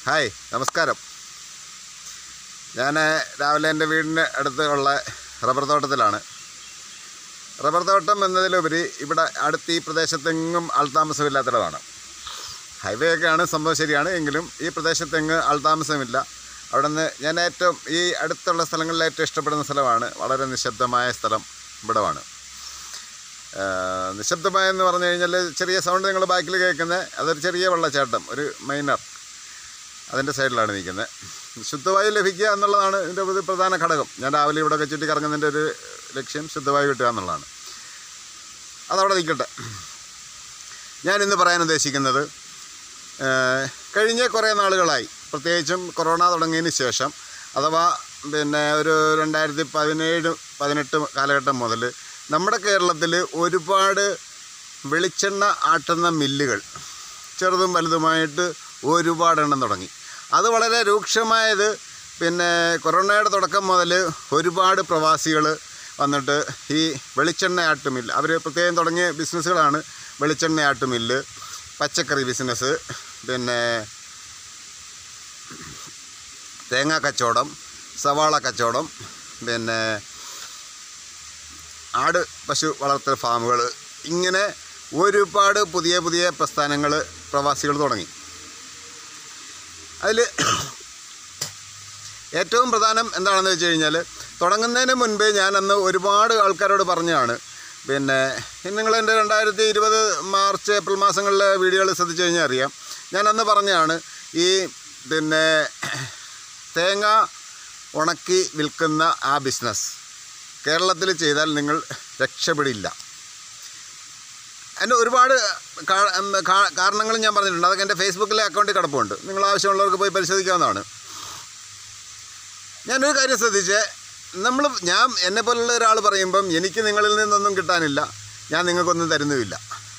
Hi, നമസ്കാരം. ഞാൻ രാവിലെ എൻ്റെ വീടിൻ്റെ അടുത്തുള്ള റബ്ബർ തോട്ടത്തിലാണ്. റബ്ബർ തോട്ടം എന്നതിലുപരി ഇവിടെ അടുത്ത് ഈ പ്രദേശത്തെങ്ങും ആൾതാമസമില്ലാത്തിടമാണ്. ഹൈവേ ഒക്കെയാണ്, സംഭവം ശരിയാണ്. എങ്കിലും ഈ പ്രദേശത്തെങ്ങും ആൾതാമസമില്ല. അവിടെ നിന്ന് ഞാൻ ഏറ്റവും ഈ അടുത്തുള്ള സ്ഥലങ്ങളിൽ ഏറ്റവും ഇഷ്ടപ്പെടുന്ന സ്ഥലമാണ്. വളരെ നിശബ്ദമായ സ്ഥലം ഇവിടമാണ്. നിശബ്ദമായെന്ന് പറഞ്ഞു കഴിഞ്ഞാൽ ചെറിയ സൗണ്ട് നിങ്ങൾ ബാക്കിൽ കേൾക്കുന്നത് അതൊരു ചെറിയ വെള്ളച്ചാട്ടം, ഒരു മൈനർ, അതിൻ്റെ സൈഡിലാണ് നിൽക്കുന്നത്. ശുദ്ധവായു ലഭിക്കുക എന്നുള്ളതാണ് ഇതിൻ്റെ ഒരു പ്രധാന ഘടകം. ഞാൻ രാവിലെ ഇവിടെ ചുറ്റി കറങ്ങുന്നതിൻ്റെ ഒരു ലക്ഷ്യം ശുദ്ധവായു കിട്ടുക എന്നുള്ളതാണ്. അതവിടെ നിൽക്കട്ടെ. ഞാനിന്ന് പറയാൻ ഉദ്ദേശിക്കുന്നത്, കഴിഞ്ഞ കുറേ നാളുകളായി, പ്രത്യേകിച്ചും കൊറോണ തുടങ്ങിയതിന് ശേഷം, അഥവാ ഒരു 2017-18 കാലഘട്ടം മുതൽ നമ്മുടെ കേരളത്തിൽ ഒരുപാട് വെളിച്ചെണ്ണ ആട്ടുന്ന മില്ലുകൾ ചെറുതും വലുതുമായിട്ട് ഒരുപാടെണ്ണം തുടങ്ങി. അത് വളരെ രൂക്ഷമായത് കൊറോണയുടെ തുടക്കം മുതൽ ഒരുപാട് പ്രവാസികൾ വന്നിട്ട് ഈ വെളിച്ചെണ്ണ മില്ല്, അവർ പ്രത്യേകം തുടങ്ങിയ ബിസിനസ്സുകളാണ്. വെളിച്ചെണ്ണ മില്ല്, പച്ചക്കറി ബിസിനസ്, തേങ്ങ കച്ചവടം, സവാള കച്ചവടം, ആട് പശു വളർത്തൽ ഫാമുകൾ, ഇങ്ങനെ ഒരുപാട് പുതിയ പുതിയ പ്രസ്ഥാനങ്ങൾ പ്രവാസികൾ തുടങ്ങി. അതിൽ ഏറ്റവും പ്രധാനം എന്താണെന്ന് വെച്ച് കഴിഞ്ഞാൽ, തുടങ്ങുന്നതിന് മുൻപേ ഞാനന്ന് ഒരുപാട് ആൾക്കാരോട് പറഞ്ഞതാണ്. നിങ്ങളെൻ്റെ 2020 മാർച്ച് ഏപ്രിൽ മാസങ്ങളിലെ വീഡിയോകൾ ശ്രദ്ധിച്ചു കഴിഞ്ഞാൽ അറിയാം. ഞാനന്ന് പറഞ്ഞതാണ്, ഈ തേങ്ങ ഉണക്കി വിൽക്കുന്ന ആ ബിസിനസ് കേരളത്തിൽ ചെയ്താൽ നിങ്ങൾ രക്ഷപ്പെടില്ല. അതിൻ്റെ ഒരുപാട് കാരണങ്ങളും ഞാൻ പറഞ്ഞിട്ടുണ്ട്. അതൊക്കെ എൻ്റെ ഫേസ്ബുക്കിലെ അക്കൗണ്ടിൽ കിടപ്പുണ്ട്. നിങ്ങൾ ആവശ്യമുള്ളവർക്ക് പോയി പരിശോധിക്കാവുന്നതാണ്. ഞാനൊരു കാര്യം ശ്രദ്ധിച്ചേ, ഞാൻ എന്നെപ്പോലുള്ള ഒരാൾ പറയുമ്പം എനിക്ക് നിങ്ങളിൽ നിന്നൊന്നും കിട്ടാനില്ല, ഞാൻ നിങ്ങൾക്കൊന്നും തരുന്നുമില്ല.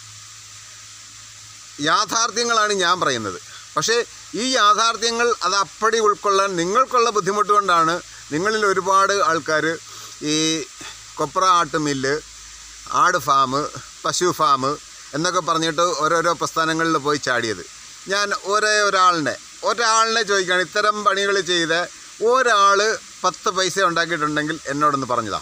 യാഥാർത്ഥ്യങ്ങളാണ് ഞാൻ പറയുന്നത്. പക്ഷേ ഈ യാഥാർത്ഥ്യങ്ങൾ അത് അപ്പടി ഉൾക്കൊള്ളാൻ നിങ്ങൾക്കുള്ള ബുദ്ധിമുട്ട് കൊണ്ടാണ് നിങ്ങളിൽ ഒരുപാട് ആൾക്കാർ ഈ കൊപ്ര മില്ല്, ആട് ഫാം, പശു ഫാം എന്നൊക്കെ പറഞ്ഞിട്ട് ഓരോരോ പ്രസ്ഥാനങ്ങളിൽ പോയി ചാടിയത്. ഞാൻ ഒരാളിനെ ചോദിക്കുകയാണ്, ഇത്തരം പണികൾ ചെയ്ത് ഒരാൾ 10 പൈസ ഉണ്ടാക്കിയിട്ടുണ്ടെങ്കിൽ എന്നോടൊന്ന് പറഞ്ഞതാ.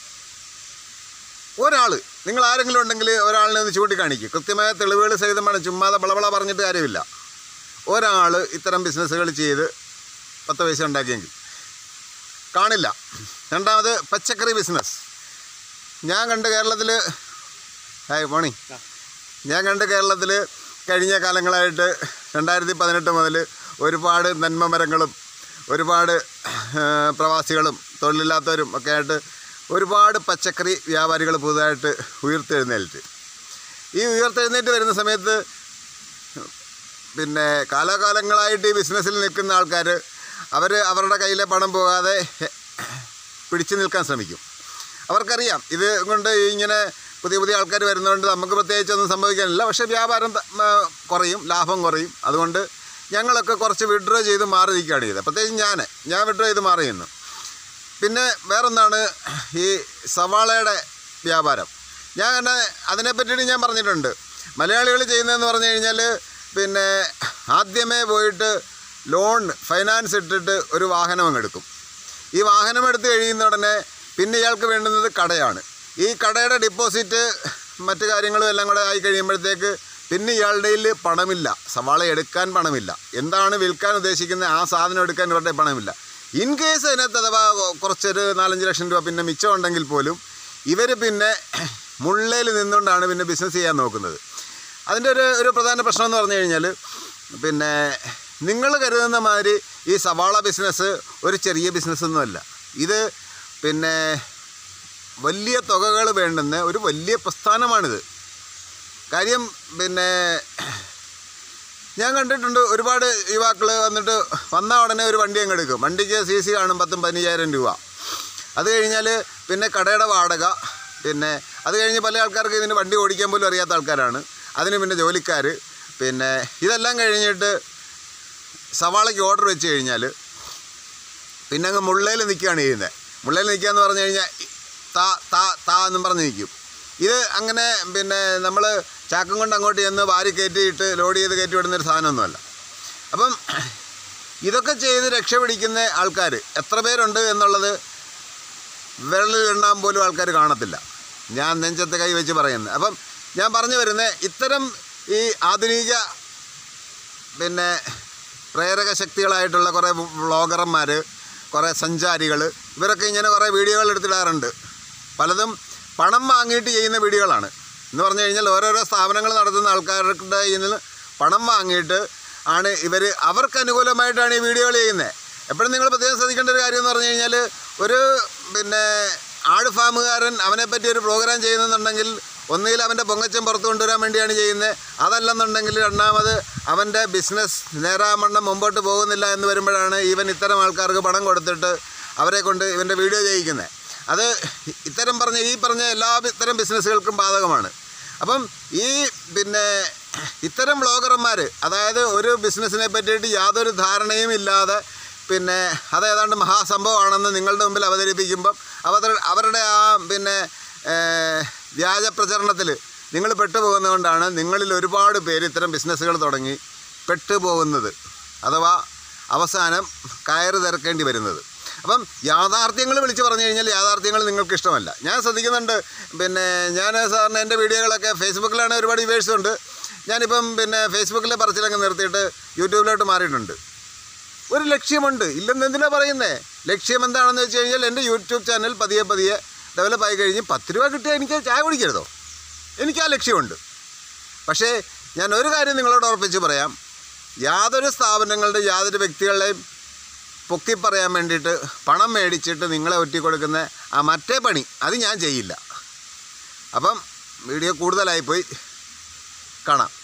ഒരാൾ, നിങ്ങൾ ആരെങ്കിലും ഉണ്ടെങ്കിൽ ഒരാളിനെ ഒന്ന് ചൂണ്ടിക്കാണിക്കും. കൃത്യമായ തെളിവുകൾ സഹിതം വേണം, ചുമ്മാതെ ബളബള പറഞ്ഞിട്ട് കാര്യമില്ല. ഒരാൾ ഇത്തരം ബിസിനസ്സുകൾ ചെയ്ത് 10 പൈസ ഉണ്ടാക്കിയെങ്കിൽ കാണില്ല. രണ്ടാമത് പച്ചക്കറി ബിസിനസ്. ഞാൻ കണ്ട് കേരളത്തിൽ കഴിഞ്ഞ കാലങ്ങളായിട്ട് 2018 മുതൽ ഒരുപാട് നന്മ മരങ്ങളും ഒരുപാട് പ്രവാസികളും തൊഴിലില്ലാത്തവരും ഒക്കെ ആയിട്ട് ഒരുപാട് പച്ചക്കറി വ്യാപാരികൾ പുതുതായിട്ട് ഉയർത്തെഴുന്നേറ്റ് വരുന്ന സമയത്ത് കാലാകാലങ്ങളായിട്ട് ഈ ബിസിനസ്സിൽ നിൽക്കുന്ന ആൾക്കാർ അവരുടെ കയ്യിലെ പണം പോകാതെ പിടിച്ചു നിൽക്കാൻ ശ്രമിക്കും. അവർക്കറിയാം ഇത് കൊണ്ട് ഇങ്ങനെ പുതിയ പുതിയ ആൾക്കാർ വരുന്നതുകൊണ്ട് നമുക്ക് പ്രത്യേകിച്ചൊന്നും സംഭവിക്കാനില്ല. പക്ഷേ വ്യാപാരം കുറയും, ലാഭം കുറയും. അതുകൊണ്ട് ഞങ്ങളൊക്കെ കുറച്ച് വിഡ്രോ ചെയ്ത് മാറി നിൽക്കുകയാണ് ചെയ്തത്. പ്രത്യേകിച്ച് ഞാൻ വിഡ്രോ ചെയ്ത് മാറി നിന്നു. പിന്നെ വേറൊന്നാണ് ഈ സവാളയുടെ വ്യാപാരം. അതിനെപ്പറ്റിയിട്ട് ഞാൻ പറഞ്ഞിട്ടുണ്ട്. മലയാളികൾ ചെയ്യുന്നതെന്ന് പറഞ്ഞു കഴിഞ്ഞാൽ ആദ്യമേ പോയിട്ട് ഫൈനാൻസ് ഇട്ടിട്ട് ഒരു വാഹനം അങ്ങെടുക്കും. ഈ വാഹനം എടുത്ത് കഴിയുന്ന ഉടനെ പിന്നെ ഇയാൾക്ക് വേണ്ടുന്നത് കടയാണ്. ഈ കടയുടെ ഡിപ്പോസിറ്റ് മറ്റു കാര്യങ്ങളും എല്ലാം കൂടെ ആയി കഴിയുമ്പോഴത്തേക്ക് പിന്നെ ഇയാളുടെ കയ്യിൽ പണമില്ല, സവാള എടുക്കാൻ പണമില്ല. എന്താണ് വിൽക്കാൻ ഉദ്ദേശിക്കുന്നത് ആ സാധനം എടുക്കാൻ ഇവരുടെ പണമില്ല. ഇൻ കേസ് അതിനകത്ത് അഥവാ കുറച്ചൊരു 4-5 ലക്ഷം രൂപ പിന്നെ മിച്ചം ഉണ്ടെങ്കിൽ പോലും ഇവർ മുള്ളയിൽ നിന്നുകൊണ്ടാണ് പിന്നെ ബിസിനസ് ചെയ്യാൻ നോക്കുന്നത്. അതിൻ്റെ ഒരു പ്രധാന പ്രശ്നം എന്ന് പറഞ്ഞു കഴിഞ്ഞാൽ നിങ്ങൾ കരുതുന്ന മാതിരി ഈ സവാള ബിസിനസ് ഒരു ചെറിയ ബിസിനസ്സൊന്നുമല്ല. ഇത് വലിയ തുകകൾ വേണ്ടുന്ന ഒരു വലിയ പ്രസ്ഥാനമാണിത്. കാര്യം ഞാൻ കണ്ടിട്ടുണ്ട് ഒരുപാട് യുവാക്കൾ വന്ന ഉടനെ ഒരു വണ്ടി അങ്ങ് എടുക്കും. വണ്ടിക്ക് CC കാണും 10,000-15,000 രൂപ. അത് കഴിഞ്ഞാൽ കടയുടെ വാടക, അത് കഴിഞ്ഞ് പല ആൾക്കാർക്ക് ഇതിന് വണ്ടി ഓടിക്കാൻ പോലും അറിയാത്ത ആൾക്കാരാണ്. അതിന് ജോലിക്കാർ, ഇതെല്ലാം കഴിഞ്ഞിട്ട് സവാളയ്ക്ക് ഓർഡർ വെച്ച് കഴിഞ്ഞാൽ അങ്ങ് മുള്ളയിൽ നിൽക്കുകയാണ് ചെയ്യുന്നത്. മുള്ളയിൽ നിൽക്കുക എന്ന് പറഞ്ഞു കഴിഞ്ഞാൽ താ എന്നും പറഞ്ഞ് നിൽക്കും. ഇത് അങ്ങനെ നമ്മൾ ചാക്കും കൊണ്ട് അങ്ങോട്ട് ചെന്ന് വാരി കയറ്റിയിട്ട് ലോഡ് ചെയ്ത് കയറ്റി വിടുന്നൊരു സാധനമൊന്നുമല്ല. അപ്പം ഇതൊക്കെ ചെയ്ത് രക്ഷപിടിക്കുന്ന ആൾക്കാർ എത്ര പേരുണ്ട് എന്നുള്ളത് വിരലിൽ എണ്ണാൻ പോലും ആൾക്കാർ കാണത്തില്ല. ഞാൻ നെഞ്ചത്ത് കൈ വെച്ച് പറയുന്നത്. അപ്പം ഞാൻ പറഞ്ഞു വരുന്നത് ഇത്തരം ഈ ആധുനിക പ്രേരക ശക്തികളായിട്ടുള്ള കുറേ വ്ളോഗർമാർ, കുറേ സഞ്ചാരികൾ, ഇവരൊക്കെ ഇങ്ങനെ കുറേ വീഡിയോകൾ എടുത്തിടാറുണ്ട്. പലതും പണം വാങ്ങിയിട്ട് ചെയ്യുന്ന വീഡിയോകളാണ്. എന്ന് പറഞ്ഞു കഴിഞ്ഞാൽ ഓരോരോ സ്ഥാപനങ്ങൾ നടത്തുന്ന ആൾക്കാരുടെ കയ്യിൽ നിന്ന് പണം വാങ്ങിയിട്ട് ആണ് ഇവർ അവർക്ക് അനുകൂലമായിട്ടാണ് ഈ വീഡിയോകൾ ചെയ്യുന്നത്. എപ്പോഴും നിങ്ങൾ പ്രത്യേകം ശ്രദ്ധിക്കേണ്ട ഒരു കാര്യം എന്ന് പറഞ്ഞു കഴിഞ്ഞാൽ ഒരു ആട് ഫാമുകാരൻ അവനെപ്പറ്റി ഒരു പ്രോഗ്രാം ചെയ്യുന്നുണ്ടെങ്കിൽ ഒന്നുകിൽ അവൻ്റെ പൊങ്ങച്ചം പുറത്തു കൊണ്ടുവരാൻ വേണ്ടിയാണ് ചെയ്യുന്നത്, അതല്ലെന്നുണ്ടെങ്കിൽ രണ്ടാമത് അവൻ്റെ ബിസിനസ് നേരാമണ്ണം മുമ്പോട്ട് പോകുന്നില്ല എന്ന് വരുമ്പോഴാണ് ഇവൻ ഇത്തരം ആൾക്കാർക്ക് പണം കൊടുത്തിട്ട് അവരെ കൊണ്ട് ഇവൻ്റെ വീഡിയോ ചെയ്യിക്കുന്നത്. അത് ഈ പറഞ്ഞ എല്ലാ ഇത്തരം ബിസിനസ്സുകൾക്കും ബാധകമാണ്. അപ്പം ഈ ഇത്തരം വ്ളോഗർമാർ, അതായത് ഒരു ബിസിനസ്സിനെ പറ്റിയിട്ട് യാതൊരു ധാരണയും ഇല്ലാതെ അതേതാണ്ട് മഹാസംഭവമാണെന്ന് നിങ്ങളുടെ മുമ്പിൽ അവതരിപ്പിക്കുമ്പം അവരുടെ ആ വ്യാജ പ്രചരണത്തിൽ നിങ്ങൾ പെട്ടുപോകുന്നതുകൊണ്ടാണ് നിങ്ങളിൽ ഒരുപാട് പേര് ഇത്തരം ബിസിനസ്സുകൾ തുടങ്ങി പെട്ടുപോകുന്നത്, അഥവാ അവസാനം കയറ് തിരക്കേണ്ടി വരുന്നത്. അപ്പം യാഥാർത്ഥ്യങ്ങൾ വിളിച്ച് പറഞ്ഞു കഴിഞ്ഞാൽ യാഥാർത്ഥ്യങ്ങൾ നിങ്ങൾക്ക് ഇഷ്ടമല്ല. ഞാൻ ശ്രദ്ധിക്കുന്നുണ്ട്. ഞാൻ സാറിന് എൻ്റെ വീഡിയോകളൊക്കെ ഫേസ്ബുക്കിലാണ് ഒരുപാട് വ്യൂവേഴ്സ് ഉണ്ട്. ഞാനിപ്പം ഫേസ്ബുക്കിലെ പറച്ചിലൊക്കെ നിർത്തിയിട്ട് യൂട്യൂബിലോട്ട് മാറിയിട്ടുണ്ട്. ഒരു ലക്ഷ്യമുണ്ട്, ഇല്ലെന്ന് എന്തിനാണ് പറയുന്നത്? ലക്ഷ്യം എന്താണെന്ന് വെച്ച് കഴിഞ്ഞാൽ എൻ്റെ യൂട്യൂബ് ചാനൽ പതിയെ ഡെവലപ്പായി കഴിഞ്ഞ് 10 രൂപ കിട്ടിയാൽ എനിക്ക് ചായ കുടിക്കരുതോ? എനിക്ക് ആ ലക്ഷ്യമുണ്ട്. പക്ഷേ ഞാൻ ഒരു കാര്യം നിങ്ങളോട് ഉറപ്പിച്ച് പറയാം, യാതൊരു സ്ഥാപനങ്ങളുടെയും യാതൊരു വ്യക്തികളുടെയും പൊക്കി പറയാൻ വേണ്ടിയിട്ട് പണം മേടിച്ചിട്ട് നിങ്ങളെ ഒറ്റിക്കൊടുക്കുന്ന ആ മറ്റേ പണി അത് ഞാൻ ചെയ്യില്ല. അപ്പം വീഡിയോ കൂടുതലായിപ്പോയി, കാണാം.